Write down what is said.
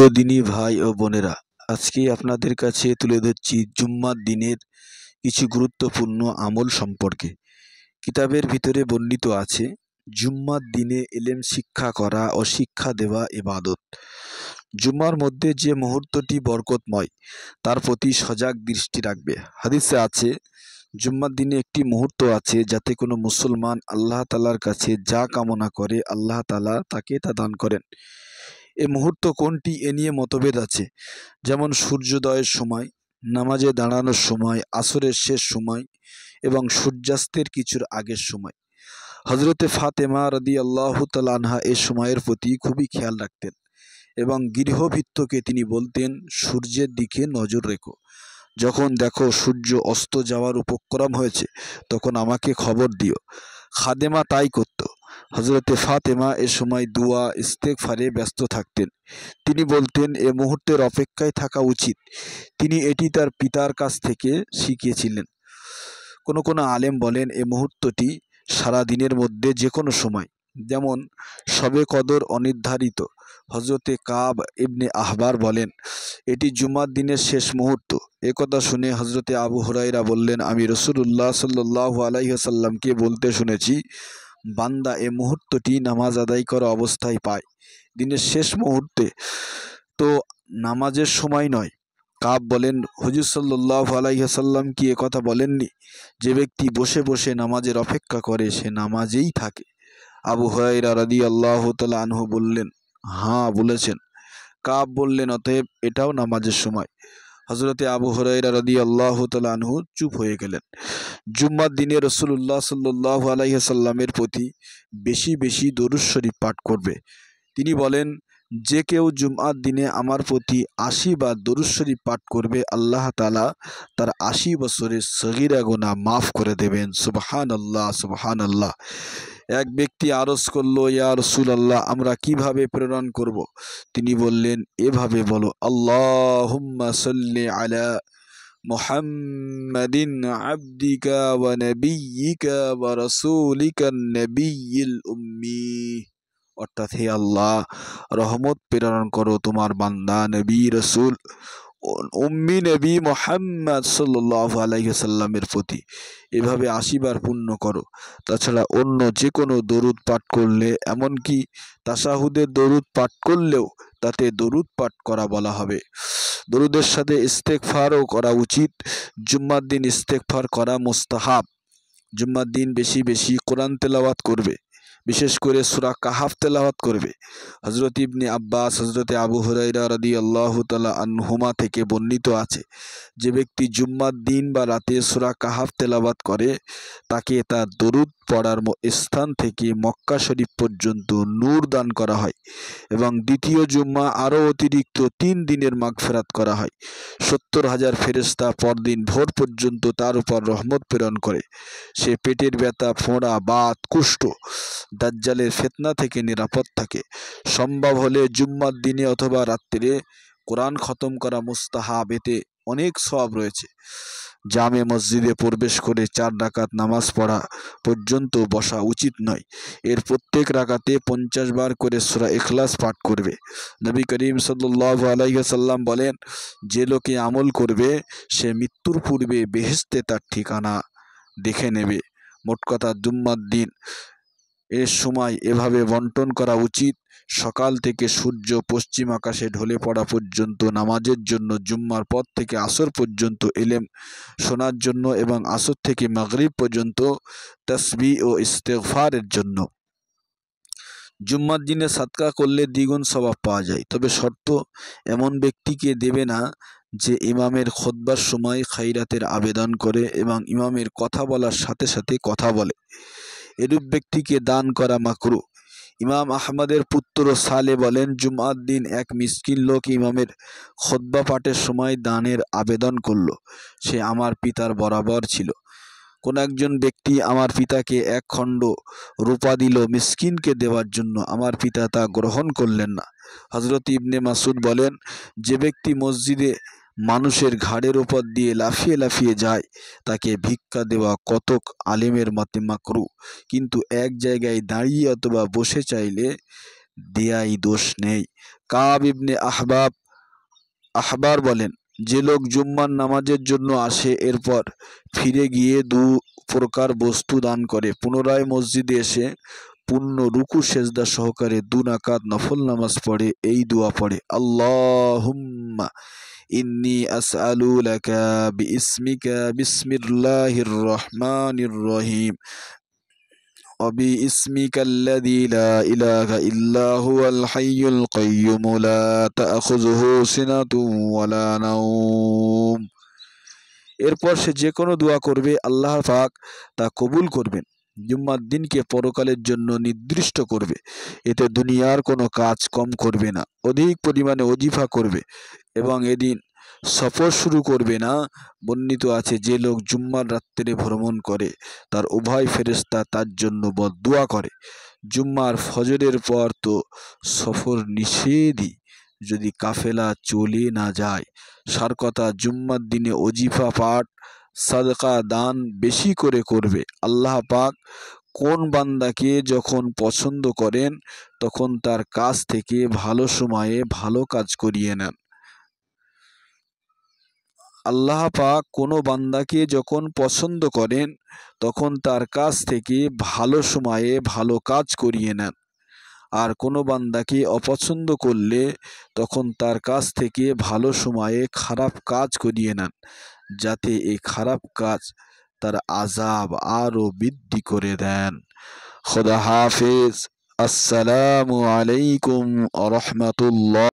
প্রিয় দিনী ভাই ও বোনেরা, আজকে আপনাদের কাছে তুলে ধরছি জুম্মার দিনের কিছু গুরুত্বপূর্ণ আমল সম্পর্কে। কিতাবের ভিতরে বর্ণিত আছে, জুম্মার দিনে এলেম শিক্ষা করা ও শিক্ষা দেওয়া ইবাদত। জুম্মার মধ্যে যে মুহূর্তটি বরকতময়, তার প্রতি সজাগ দৃষ্টি রাখবে। হাদিসে আছে, জুম্মার দিনে একটি মুহূর্ত আছে যাতে কোনো মুসলমান আল্লাহ তাআলার কাছে যা কামনা করে আল্লাহ তাআলা তাকে তা দান করেন। এ মুহূর্ত কোনটি এ নিয়ে মতভেদ আছে, যেমন সূর্যোদয়ের সময়, নামাজে দাঁড়ানোর সময়, আসরের শেষ সময় এবং সূর্যাস্তের কিছুর আগের সময়। হজরতে ফাতেমা রাদিয়াল্লাহু তাআলা আনহা এ সময়ের প্রতি খুবই খেয়াল রাখতেন এবং গৃহভৃত্যকে তিনি বলতেন, সূর্যের দিকে নজর রেখো, যখন দেখো সূর্য অস্ত যাওয়ার উপক্রম হয়েছে তখন আমাকে খবর দিও। খাদেমা তাই করত। হজরতে ফাতেমা এ সময় দুয়া ইস্তেগফারে ব্যস্ত থাকতেন। তিনি বলতেন, এ মুহূর্তের অপেক্ষায় থাকা উচিত। তিনি এটি তার পিতার কাছ থেকে শিখিয়েছিলেন। কোনো আলেম বলেন, এ মুহূর্তটি সারা দিনের মধ্যে যে কোনো সময়, যেমন শবে কদর অনির্ধারিত। হজরতে কাব ইবনে আহবার বলেন, এটি জুমার দিনের শেষ মুহূর্ত। একথা শুনে হজরতে আবু হুরায়রা বললেন, আমি রাসূলুল্লাহ সাল্লাল্লাহু আলাইহি ওয়াসাল্লামকে বলতে শুনেছি, বান্দা এ মুহূর্তটি নামাজ আদায় করা অবস্থায় পায়। দিনের শেষ মুহূর্তে তো নামাজের সময় নয়। কাব বলেন, হুজুর সাল্লাল্লাহু আলাইহি ওয়াসাল্লাম কি একথা বলেননি, যে ব্যক্তি বসে বসে নামাজের অপেক্ষা করে সে নামাজেই থাকে? আবু হুরায়রা রাদিয়াল্লাহু তাআলা আনহু বললেন, হ্যাঁ বলেছেন। কাব বললেন, অতএব এটাও নামাজের সময়। হজরতে আবু হুরায়রা রাদিয়াল্লাহু তাআলা আনহু চুপ হয়ে গেলেন। জুম্মার দিনে রাসূলুল্লাহ সাল্লাল্লাহু আলাইহি ওয়াসাল্লামের প্রতি বেশি বেশি দরুদ শরীফ পাঠ করবে। তিনি বলেন, যে কেউ জুমআর দিনে আমার প্রতি ৮০ বার দরুদ শরীফ পাঠ করবে, আল্লাহ তাআলা তার ৮০ বছরের সগীরা গুনাহ মাফ করে দেবেন। সুবহানাল্লাহ, সুবহানাল্লাহ। এক ব্যক্তি আরজ করল, ইয়া রাসূলুল্লাহ, আমরা কিভাবে প্রেরণ করব? তিনি বললেন, এভাবে বলো, আল্লাহুম্মা সাল্লি আলা মুহাম্মাদিন আবদিকা ওয়া নাবিয়্যিকা ওয়া রাসূলিকা নবিয়্যিল উম্মি। অর্থাৎ, হে আল্লাহ, রহমত প্রেরণ করো তোমার বান্দা নবী রাসূল উম্মি নবী মুহাম্মদ সাল্লাল্লাহু আলাইহি ওয়াসাল্লামের প্রতি। এভাবে ৮০ বার পূর্ণ করো। তাছাড়া অন্য যে কোনো দরুদ পাঠ করলে, এমনকি তাশাহুদের দরুদ পাঠ করলেও তাতে দরুদ পাঠ করা বলা হবে। দরুদের সাথে ইস্তেগফারও করা উচিত। জুম্মার দিন ইস্তেগফার করা মুস্তাহাব। জুম্মার দিন বেশি বেশি কোরআন তেলাওয়াত করবে, বিশেষ করে সূরা কাহাফ তেলাওয়াত করবে। হযরত ইবনে আব্বাস, হযরতে আবু হুরায়রা রাদিয়াল্লাহু তাআলা আনহুমা থেকে বর্ণিত আছে, যে ব্যক্তি জুম্মার দিন বা রাতে সূরা কাহাফ তেলাওয়াত করে তাকে তার দরুদ পড়ার স্থান থেকে মক্কা শরীফ পর্যন্ত নূর দান করা হয় এবং দ্বিতীয় জুম্মা আরও অতিরিক্ত ৩ দিনের মাগফিরাত করা হয়। ৭০,০০০ ফেরেশতা পরদিন ভোর পর্যন্ত তার উপর রহমত প্রেরণ করে। সে পেটের ব্যথা, ফোঁড়া, বাত, কুষ্ঠ, দাজ্জালের ফিতনা থেকে নিরাপদ থাকে। সম্ভব হলে জুম্মার দিনে অথবা রাত্রে কোরআন খতম করা মুস্তাহাব। এতে অনেক সওয়াব রয়েছে। জামে মসজিদে প্রবেশ করে ৪ রাকাত নামাজ পড়া পর্যন্ত বসা উচিত নয়। এর প্রত্যেক রাকাতে ৫০ বার করে সূরা ইখলাস পাঠ করবে। নবী করিম সাল্লাল্লাহু আলাইহি ওয়াসাল্লাম বলেন, যে লোকে আমল করবে সে মৃত্যুর পূর্বে বেহেশতে তার ঠিকানা দেখে নেবে। মোট কথা, জুম্মার দিন এর সময় এভাবে বন্টন করা উচিত। সকাল থেকে সূর্য পশ্চিম আকাশে ঢলে পড়া পর্যন্ত নামাজের জন্য, জুম্মার পর থেকে আসর পর্যন্ত ইলম শোনার জন্য এবং আসর থেকে মাগরিব পর্যন্ত তাসবিহ ও ইস্তেগফারের জন্য। জুম্মার দিনে সাদকা করলে দ্বিগুণ সওয়াব পাওয়া যায়, তবে শর্ত এমন ব্যক্তিকে দেবে না যে ইমামের খুতবার সময় খায়রাতের আবেদন করে এবং ইমামের কথা বলার সাথে সাথে কথা বলে। এরূপ ব্যক্তিকে দান করা মাকরুহ। ইমাম আহমদের পুত্র সালে বলেন, জুমআর দিন এক মিসকিন লোক ইমামের খুতবা পাঠের সময় দানের আবেদন করল। সে আমার পিতার বরাবর ছিল। কোন একজন ব্যক্তি আমার পিতাকে ১ খণ্ড রূপা দিল মিসকিনকে দেওয়ার জন্য। আমার পিতা তা গ্রহণ করলেন না। হযরত ইবনে মাসউদ বলেন, যে ব্যক্তি মসজিদে মানুষের ঘাড়ের উপর দিয়ে লাফিয়ে লাফিয়ে যায় তাকে ভিক্ষা দেওয়া কতক আলেমের মতে মাকরুহ, কিন্তু এক জায়গায় দাঁড়িয়ে অথবা বসে চাইলে দেয়াই দোষ নেই। কাব ইবনে আহবার বলেন, যে লোক জুম্মার নামাজের জন্য আসে, এরপর ফিরে গিয়ে 2 প্রকার বস্তু দান করে, পুনরায় মসজিদে এসে পূর্ণ রুকু সেজদা সহকারে 2 রাকাত নফল নামাজ পড়ে, এই দোয়া পড়ে, আল্লাহুম্মা ইন্নী আসআলুকা বিইসমিকা বিসমিল্লাহির রহমানির রহিম وباسمك الذي لا إله إلا هو الحي القيوم لا تأخذه سنة ولا نوم। এরপর সে যে কোনো দোয়া করবে, আল্লাহ পাক তা কবুল করবেন। জুম্মার দিনকে পরকালের জন্য নির্দিষ্ট করবে, এতে দুনিয়ার কোনো কাজ কম করবে না, অধিক পরিমাণে ওজিফা করবে এবং এদিন সফর শুরু করবে না। বর্ণিত আছে, যে লোক জুম্মার রাত্রে ভ্রমণ করে, তার উভয় ফেরেশতা তার জন্য বদদুয়া করে। জুম্মার ফজরের পর তো সফর নিষেধই, যদি কাফেলা চলে না যায়। সার কথা, জুম্মার দিনে ওজিফা পাঠ, সাদকা দান বেশি করে করবে। আল্লাহ পাক কোন বান্দাকে যখন পছন্দ করেন, তখন তার কাছ থেকে ভালো সময়ে ভালো কাজ করিয়ে নেন। আল্লাহ পাক কোনো বান্দাকে যখন পছন্দ করেন, তখন তার কাছ থেকে ভালো সময়ে ভালো কাজ করিয়ে নেন। আর কোনো বান্দাকে অপছন্দ করলে তখন তার কাছ থেকে ভালো সময়ে খারাপ কাজ করিয়ে নেন, যাতে এই খারাপ কাজ তার আযাব আরও বৃদ্ধি করে দেন। খোদা হাফেজ। আসসালামু আলাইকুম ওয়া রাহমাতুল্লাহ।